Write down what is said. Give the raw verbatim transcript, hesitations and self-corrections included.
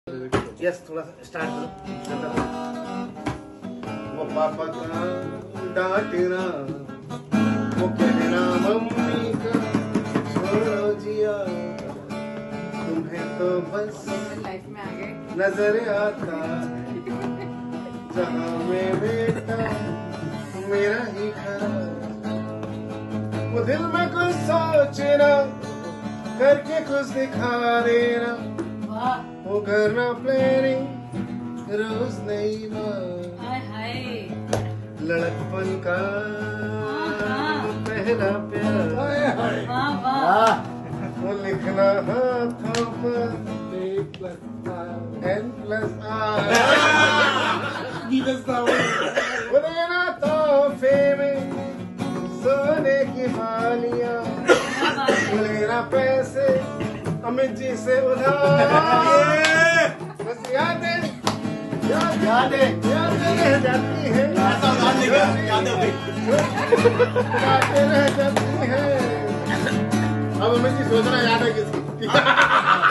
Yes थोड़ा सा start करो। वो पापा का डांटना, वो कहना मम्मी का छोड़ो जिया, तुम्हें तो बस लाइफ में आ गए नजर आता जहाँ में बेटा मेरा ही घर। वो दिल में कुछ सोचना, करके कुछ दिखा देना, वो करना प्लानिंग रोज नई बात। लड़कपन का पहला प्यार, वो लिखना हाथों पर एन प्लस आर, वो देना तोहफे में सोने की बालियां, वो लेना पैसे अमित जी से उधार। बस यादें यादें यादें रह जाती हैं, यादें रह जाती हैं। अब अमित जी सोचना याद है किसकी।